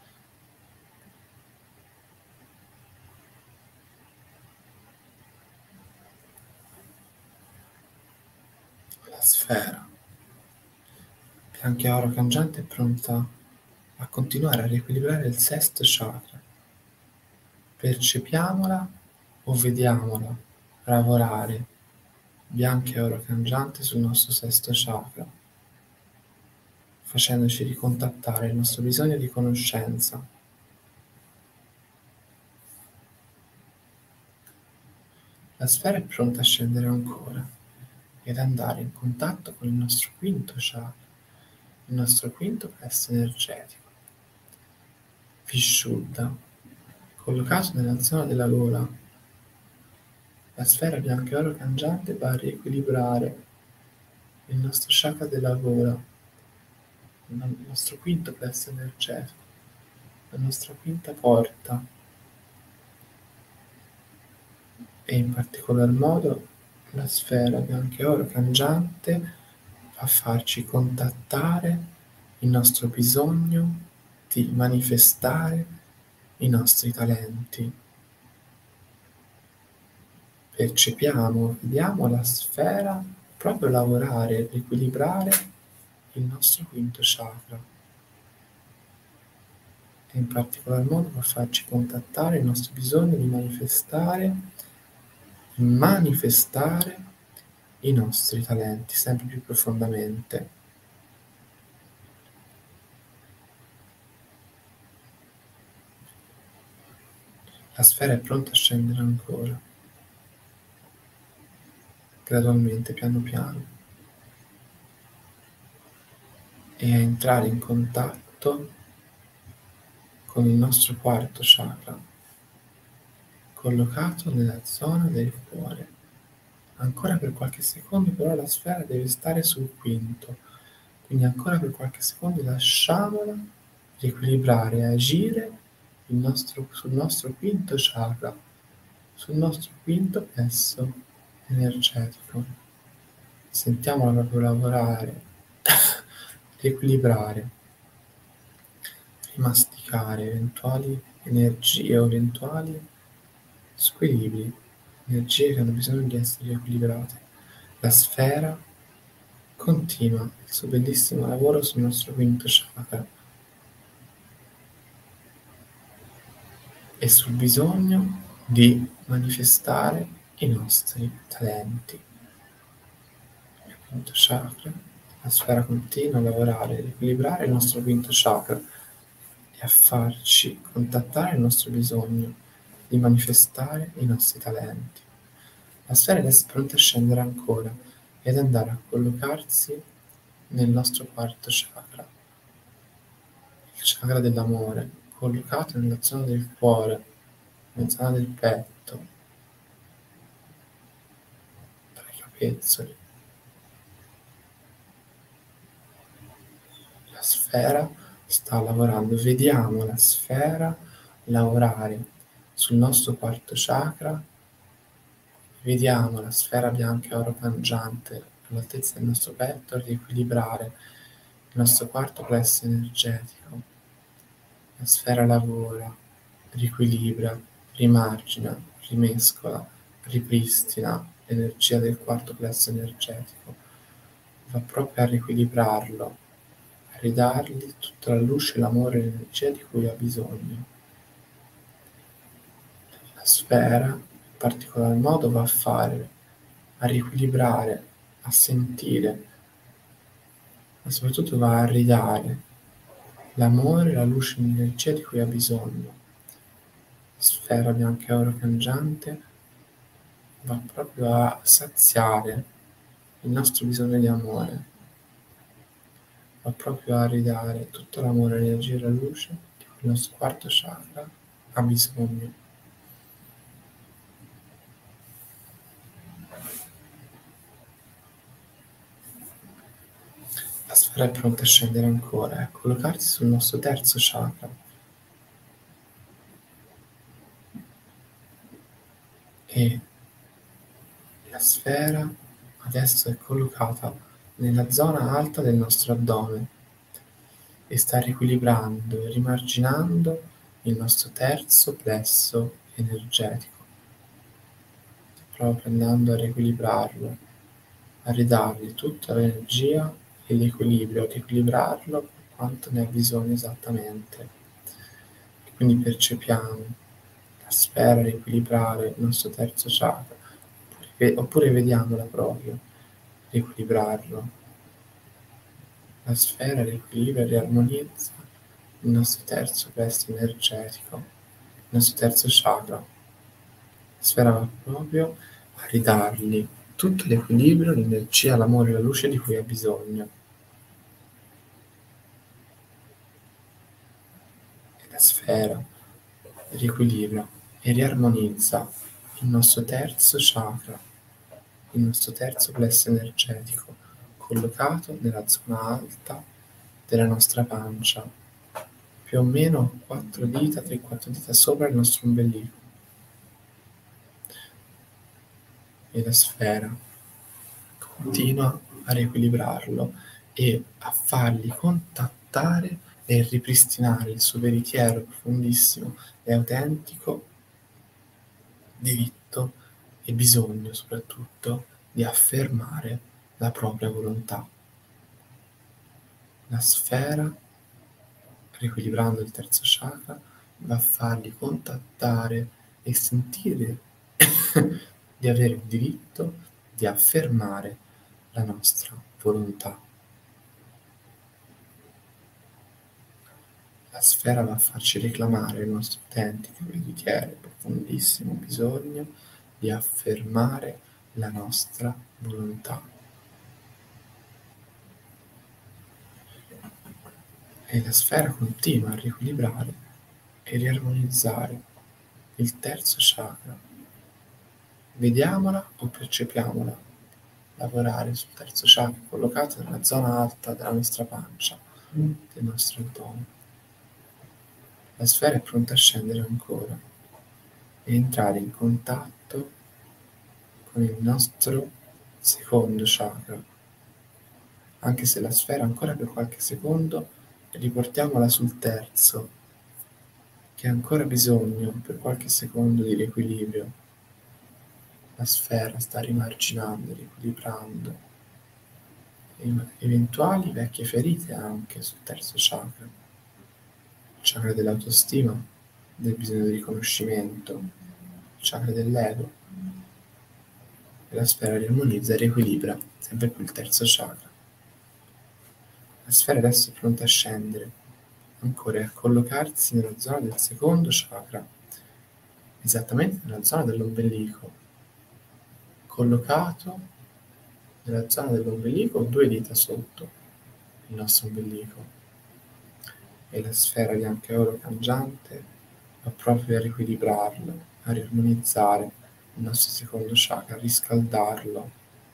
La sfera, bianca e oro cangiante, è pronta a continuare a riequilibrare il sesto chakra. Percepiamola o vediamola lavorare bianca e oro cangiante sul nostro sesto chakra, facendoci ricontattare il nostro bisogno di conoscenza. La sfera è pronta a scendere ancora ed andare in contatto con il nostro quinto chakra, il nostro quinto plesso energetico, Vishuddha, collocato nella zona della gola. La sfera bianca e oro cangiante va a riequilibrare il nostro chakra della gola, il nostro quinto plesso energetico, la nostra quinta porta, e in particolar modo la sfera bianca e oro cangiante va a farci contattare il nostro bisogno di manifestare i nostri talenti. Percepiamo, vediamo la sfera proprio lavorare, riequilibrare il nostro quinto chakra e in particolar modo va a farci contattare il nostro bisogno di manifestare, manifestare i nostri talenti sempre più profondamente. La sfera è pronta a scendere ancora, gradualmente, piano piano, e a entrare in contatto con il nostro quarto chakra, collocato nella zona del cuore. Ancora per qualche secondo però la sfera deve stare sul quinto, quindi ancora per qualche secondo lasciamola riequilibrare e agire il nostro, sul nostro quinto chakra, sul nostro quinto plesso energetico. Sentiamola proprio lavorare, riequilibrare, rimasticare eventuali energie o eventuali squilibri, energie che hanno bisogno di essere riequilibrate. La sfera continua il suo bellissimo lavoro sul nostro quinto chakra e sul bisogno di manifestare i nostri talenti. Il quinto chakra, la sfera continua a lavorare, a riequilibrare il nostro quinto chakra e a farci contattare il nostro bisogno di manifestare i nostri talenti. La sfera adesso è pronta a scendere ancora ed andare a collocarsi nel nostro quarto chakra, il chakra dell'amore, collocato nella zona del cuore, nella zona del petto, tra i capezzoli. La sfera sta lavorando, vediamo la sfera lavorare sul nostro quarto chakra, vediamo la sfera bianca e oro cangiante all'altezza del nostro petto riequilibrare il nostro quarto plesso energetico. La sfera lavora, riequilibra, rimargina, rimescola, ripristina l'energia del quarto plesso energetico, va proprio a riequilibrarlo, a ridargli tutta la luce, l'amore e l'energia di cui ha bisogno. La sfera, in particolar modo, va a fare, a riequilibrare, a sentire, ma soprattutto va a ridare l'amore, la luce e l'energia di cui ha bisogno. La sfera bianca e oro cangiante va proprio a saziare il nostro bisogno di amore, va proprio a ridare tutto l'amore, l'energia e la luce di cui il nostro quarto chakra ha bisogno. La sfera è pronta a scendere ancora e a collocarsi sul nostro terzo chakra. E la sfera adesso è collocata nella zona alta del nostro addome e sta riequilibrando e rimarginando il nostro terzo plesso energetico, proprio andando a riequilibrarlo, a ridargli tutta l'energia e l'equilibrio, a riequilibrarlo per quanto ne ha bisogno esattamente. E quindi percepiamo la sfera riequilibrare il nostro terzo chakra, oppure, oppure vediamola proprio riequilibrarlo. La sfera riequilibra e riarmonizza il nostro terzo plesso energetico, il nostro terzo chakra. La sfera va proprio a ridargli tutto l'equilibrio, l'energia, l'amore e la luce di cui ha bisogno. E la sfera riequilibra e riarmonizza il nostro terzo chakra, il nostro terzo plesso energetico, collocato nella zona alta della nostra pancia, più o meno quattro dita, tre quattro dita sopra il nostro ombelico. E la sfera continua a riequilibrarlo e a fargli contattare e ripristinare il suo veritiero profondissimo e autentico diritto e bisogno soprattutto di affermare la propria volontà. La sfera, riequilibrando il terzo chakra, va a fargli contattare e sentire di avere il diritto di affermare la nostra volontà. La sfera va a farci reclamare il nostro autentico, veritiero, profondissimo bisogno di affermare la nostra volontà. E la sfera continua a riequilibrare e riarmonizzare il terzo chakra. Vediamola o percepiamola lavorare sul terzo chakra collocato nella zona alta della nostra pancia, del nostro addome. La sfera è pronta a scendere ancora e entrare in contatto con il nostro secondo chakra. Anche se la sfera ancora per qualche secondo, riportiamola sul terzo, che ha ancora bisogno per qualche secondo di riequilibrio. La sfera sta rimarginando, riequilibrando eventuali vecchie ferite anche sul terzo chakra, il chakra dell'autostima, del bisogno di riconoscimento, il chakra dell'ego. E la sfera riarmonizza e riequilibra sempre più il terzo chakra. La sfera adesso è pronta a scendere ancora e a collocarsi nella zona del secondo chakra, esattamente nella zona dell'ombelico, collocato nella zona dell'ombelico due dita sotto il nostro ombelico. E la sfera bianca e oro cangiante va proprio a riequilibrarlo, a riarmonizzare il nostro secondo chakra, a riscaldarlo,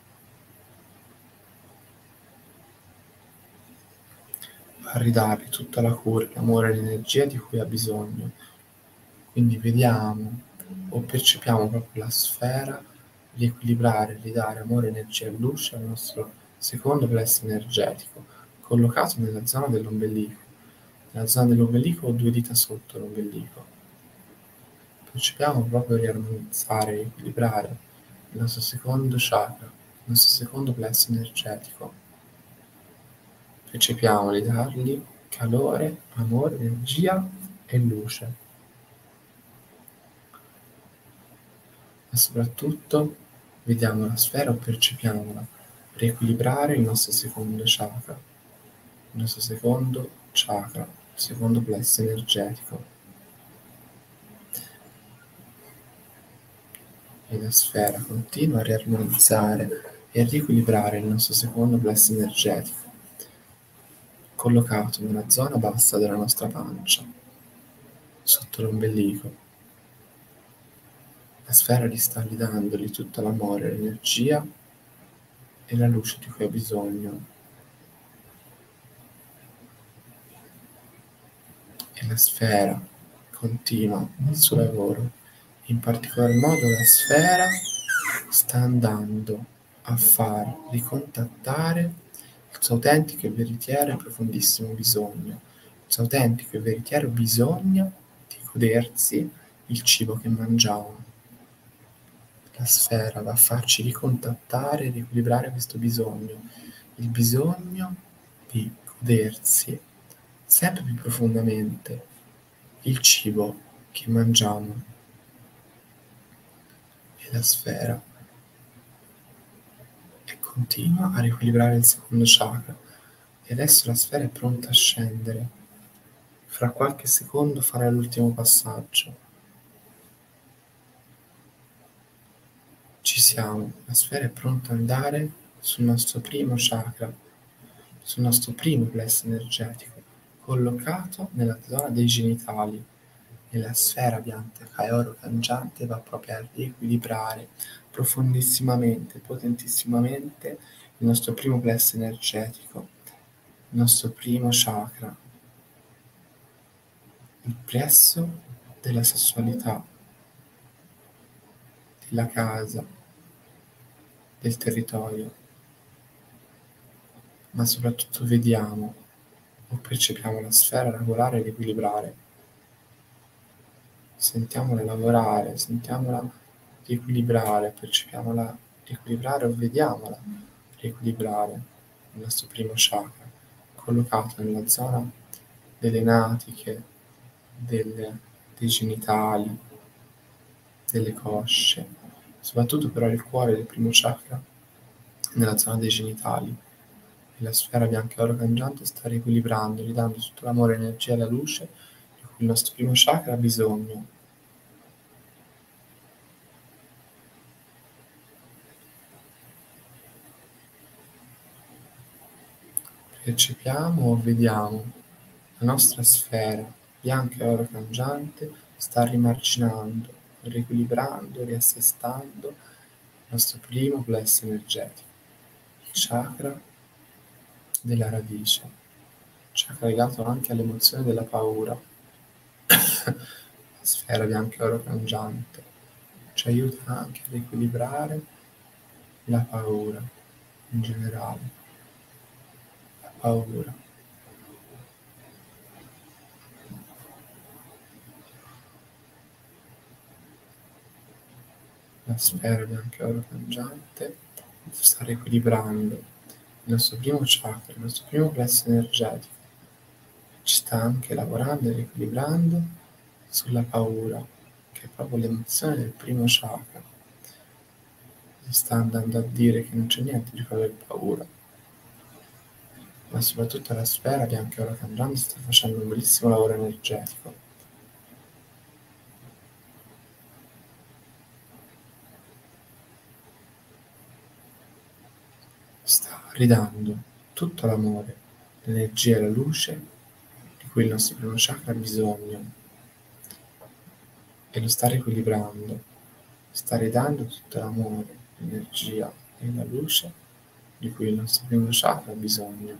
a ridargli tutta la cura, l'amore e l'energia di cui ha bisogno. Quindi vediamo o percepiamo proprio la sfera riequilibrare, ridare amore, energia e luce al nostro secondo plesso energetico, collocato nella zona dell'ombelico. Nella zona dell'ombelico o due dita sotto l'ombelico. Percepiamo proprio riarmonizzare, riequilibrare il nostro secondo chakra, il nostro secondo plesso energetico. Percepiamo di dargli calore, amore, energia e luce. E soprattutto vediamo la sfera o percepiamola riequilibrare il nostro secondo chakra, il nostro secondo chakra, il secondo plesso energetico. E la sfera continua a riarmonizzare e a riequilibrare il nostro secondo plesso energetico, collocato nella zona bassa della nostra pancia, sotto l'ombelico. La sfera gli sta ridandogli tutto l'amore, l'energia e la luce di cui ha bisogno. E la sfera continua il suo lavoro. In particolar modo la sfera sta andando a far ricontattare il suo autentico e veritiero e profondissimo bisogno. Il suo autentico e veritiero bisogno di godersi il cibo che mangiamo. La sfera va a farci ricontattare e riequilibrare questo bisogno, il bisogno di godersi sempre più profondamente il cibo che mangiamo. E la sfera e continua a riequilibrare il secondo chakra. E adesso la sfera è pronta a scendere. Fra qualche secondo farà l'ultimo passaggio. Ci siamo, la sfera è pronta ad andare sul nostro primo chakra, sul nostro primo plesso energetico, collocato nella zona dei genitali. E la sfera bianca e oro cangiante va proprio a riequilibrare profondissimamente, potentissimamente il nostro primo plesso energetico, il nostro primo chakra, il plesso della sessualità, della casa, del territorio, ma soprattutto vediamo o percepiamo la sfera regolare e riequilibrare. Sentiamola lavorare, sentiamola riequilibrare, percepiamola riequilibrare o vediamola riequilibrare il nostro primo chakra, collocato nella zona delle natiche, delle, dei genitali, delle cosce, soprattutto però il cuore del primo chakra nella zona dei genitali. E la sfera bianca e oro cangiante sta riequilibrando, ridando tutto l'amore, l'energia e la luce di cui il nostro primo chakra ha bisogno. Percepiamo o vediamo la nostra sfera bianca e oro cangiante sta rimarginando, riequilibrando, riassestando il nostro primo plesso energetico, il chakra della radice, chakra legato anche all'emozione della paura. La sfera bianca e oro cangiante ci aiuta anche a riequilibrare la paura in generale, la paura. La sfera bianca e oro cangiante sta riequilibrando il nostro primo chakra, il nostro primo plesso energetico. Ci sta anche lavorando e riequilibrando sulla paura, che è proprio l'emozione del primo chakra. Ci sta andando a dire che non c'è niente di cui aver paura, ma soprattutto la sfera bianca e oro cangiante sta facendo un bellissimo lavoro energetico. Sta ridando tutto l'amore, l'energia e la luce di cui il nostro primo chakra ha bisogno e lo sta riequilibrando, sta ridando tutto l'amore, l'energia e la luce di cui il nostro primo chakra ha bisogno.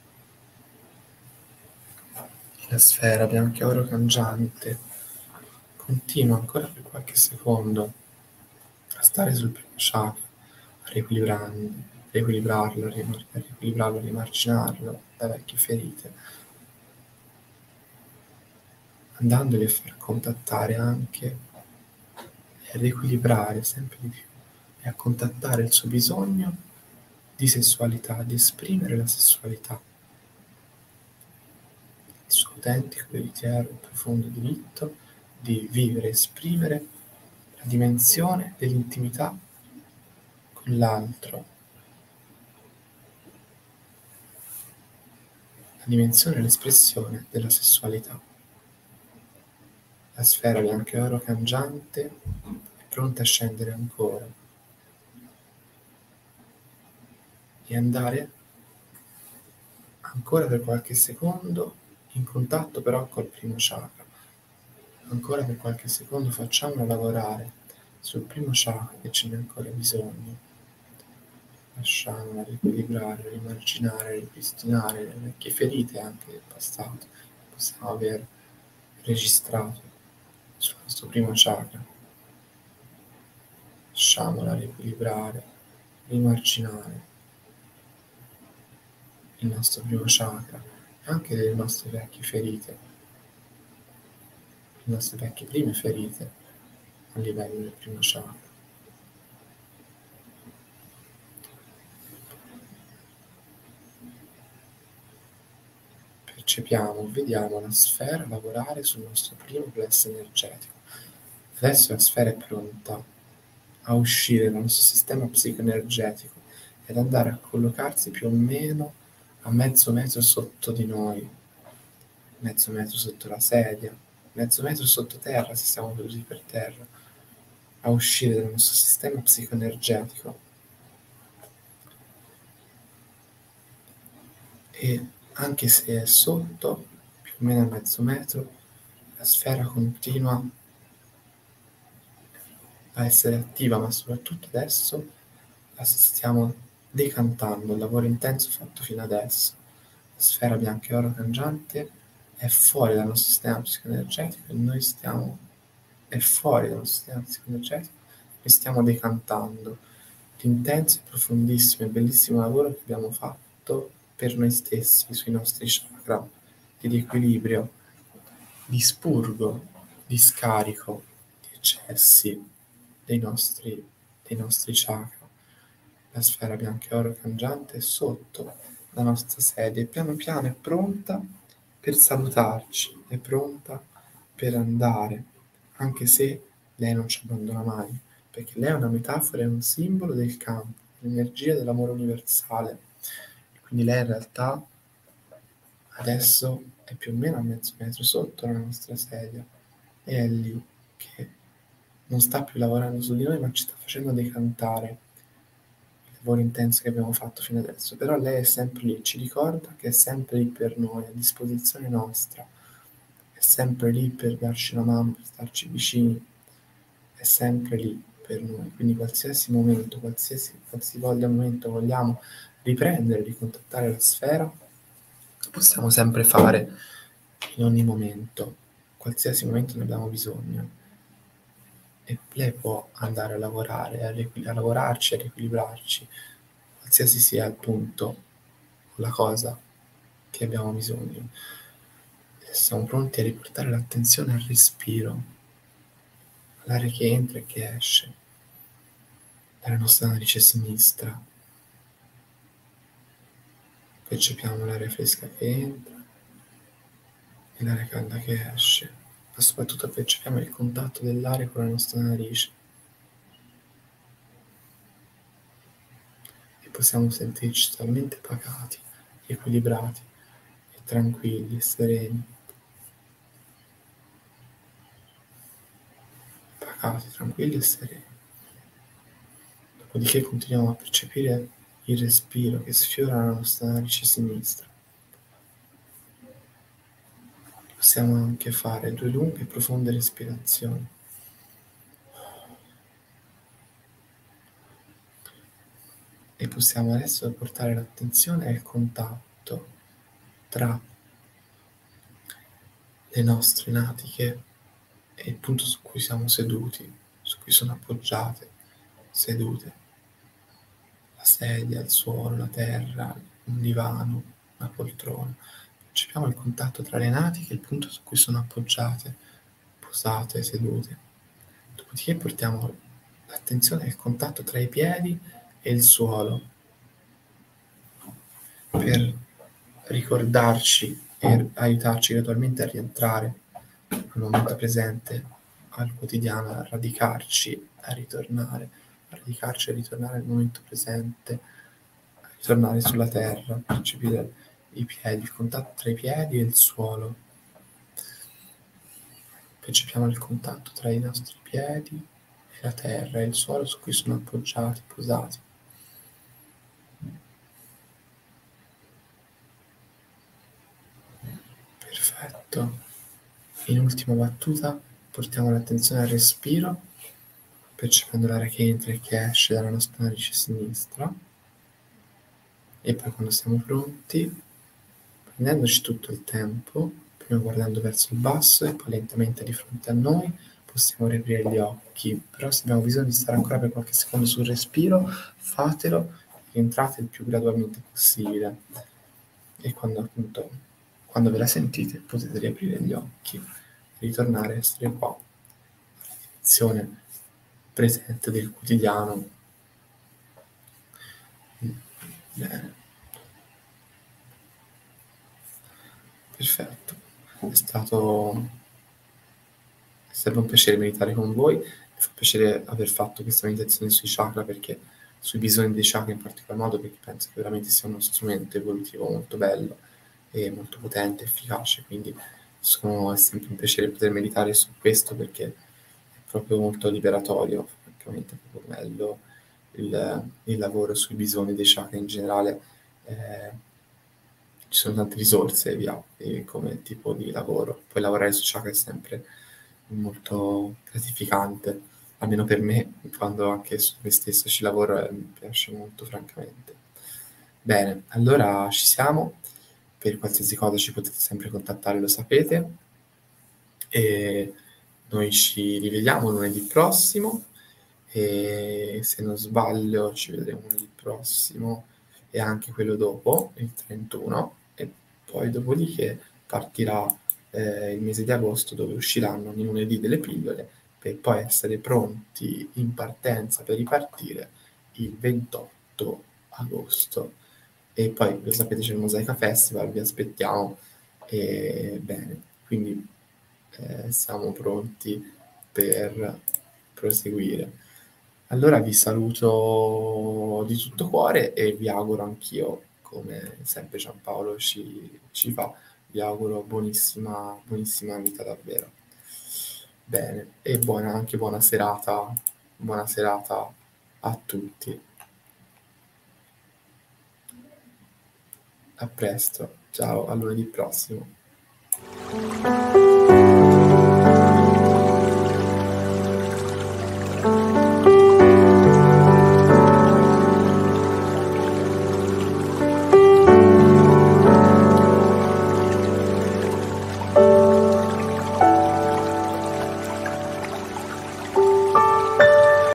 La sfera bianca e oro cangiante continua ancora per qualche secondo a stare sul primo chakra, a riequilibrarlo, riequilibrarlo, a riequilibrarlo, a rimarginarlo da vecchie ferite, andandoli a far contattare anche e a riequilibrare sempre di più e a contattare il suo bisogno di sessualità, di esprimere la sessualità, il suo autentico, veritiero e profondo diritto di vivere, esprimere la dimensione dell'intimità con l'altro, la dimensione e l'espressione della sessualità. La sfera bianca e oro cangiante è pronta a scendere ancora e andare ancora per qualche secondo in contatto però col primo chakra. Ancora per qualche secondo facciamola lavorare sul primo chakra che ce n'è ancora bisogno. Lasciamola riequilibrare, rimarginare, ripristinare le vecchie ferite anche del passato che possiamo avere registrato sul nostro primo chakra. Lasciamola riequilibrare, rimarginare il nostro primo chakra e anche le nostre vecchie ferite, le nostre vecchie prime ferite a livello del primo chakra. Percepiamo, vediamo la sfera lavorare sul nostro primo plesso energetico. Adesso la sfera è pronta a uscire dal nostro sistema psicoenergetico ed andare a collocarsi più o meno a mezzo metro sotto di noi, mezzo metro sotto la sedia, mezzo metro sottoterra se siamo seduti per terra, a uscire dal nostro sistema psicoenergetico. E anche se è sotto, più o meno a mezzo metro, la sfera continua a essere attiva, ma soprattutto adesso la stiamo decantando, il lavoro intenso fatto fino adesso. La sfera bianca e oro cangiante è fuori dal nostro sistema psicoenergetico e noi stiamo, è fuori dal nostro sistema psicoenergetico e stiamo decantando l'intenso e profondissimo e bellissimo lavoro che abbiamo fatto per noi stessi, sui nostri chakra, di riequilibrio, di spurgo, di scarico, di eccessi dei nostri, dei nostri chakra. La sfera bianca e oro cangiante è sotto la nostra sedia e piano piano è pronta per salutarci, è pronta per andare, anche se lei non ci abbandona mai, perché lei è una metafora, è un simbolo del campo, l'energia dell'amore universale. E quindi lei in realtà adesso è più o meno a mezzo metro sotto la nostra sedia e è lì che non sta più lavorando su di noi, ma ci sta facendo decantare il lavoro intenso che abbiamo fatto fino adesso. Però lei è sempre lì, ci ricorda che è sempre lì per noi, a disposizione nostra, è sempre lì per darci una mano, per starci vicini, è sempre lì per noi. Quindi qualsiasi momento, qualsiasi, qualsivoglia momento vogliamo riprendere, ricontattare la sfera, possiamo sempre fare in ogni momento, qualsiasi momento ne abbiamo bisogno. E lei può andare a lavorare, a, riequi- a lavorarci, a riequilibrarci, qualsiasi sia il punto o la cosa che abbiamo bisogno. E siamo pronti a riportare l'attenzione al respiro, all'aria che entra e che esce dalla nostra narice sinistra. Percepiamo l'aria fresca che entra e l'aria calda che esce, ma soprattutto percepiamo il contatto dell'aria con la nostra narice. E possiamo sentirci talmente pacati, equilibrati e tranquilli e sereni. Pacati, tranquilli e sereni. Dopodiché continuiamo a percepire il respiro che sfiora la nostra narice sinistra. Possiamo anche fare due lunghe e profonde respirazioni. E possiamo adesso portare l'attenzione al contatto tra le nostre natiche e il punto su cui siamo seduti, su cui sono appoggiate, sedute. La sedia, il suolo, la terra, un divano, una poltrona. Percepiamo il contatto tra le natiche e il punto su cui sono appoggiate, posate, sedute. Dopodiché portiamo l'attenzione al contatto tra i piedi e il suolo per ricordarci e aiutarci gradualmente a rientrare al momento presente, al quotidiano, a radicarci, a ritornare, a radicarci, a ritornare al momento presente, a ritornare sulla terra, a percepire i piedi, il contatto tra i piedi e il suolo. Percepiamo il contatto tra i nostri piedi e la terra e il suolo su cui sono appoggiati, posati. Perfetto. In ultima battuta portiamo l'attenzione al respiro, percependo l'aria che entra e che esce dalla nostra narice sinistra. E poi quando siamo pronti, prendendoci tutto il tempo per prima guardando verso il basso e poi lentamente di fronte a noi possiamo riaprire gli occhi, però se abbiamo bisogno di stare ancora per qualche secondo sul respiro, fatelo, rientrate il più gradualmente possibile e quando appunto, quando ve la sentite potete riaprire gli occhi e ritornare a essere qua, attenzione presente del quotidiano. Bene, perfetto, è stato è stato un piacere meditare con voi, mi fa piacere aver fatto questa meditazione sui chakra, perché sui bisogni dei chakra in particolar modo, perché penso che veramente sia uno strumento evolutivo molto bello e molto potente, efficace, quindi sono, è sempre un piacere poter meditare su questo perché è proprio molto liberatorio, francamente è proprio bello il, il lavoro sui bisogni dei chakra in generale. eh, Ci sono tante risorse via e come tipo di lavoro. Poi lavorare su chakra è sempre molto gratificante, almeno per me, quando anche su me stesso ci lavoro e mi piace molto, francamente. Bene, allora ci siamo. Per qualsiasi cosa ci potete sempre contattare, lo sapete. E noi ci rivediamo lunedì prossimo. E se non sbaglio, ci vedremo lunedì prossimo e anche quello dopo, il trentuno. E poi dopodiché partirà eh, il mese di agosto, dove usciranno i lunedì delle pillole, per poi essere pronti in partenza per ripartire il ventotto agosto. E poi lo sapete, c'è il Mosaica Festival, vi aspettiamo. E bene, quindi eh, siamo pronti per proseguire. Allora vi saluto di tutto cuore e vi auguro anch'io, come sempre Giampaolo ci, ci fa, vi auguro buonissima, buonissima vita davvero. Bene, e buona, anche buona serata, buona serata a tutti. A presto, ciao, a lunedì prossimo.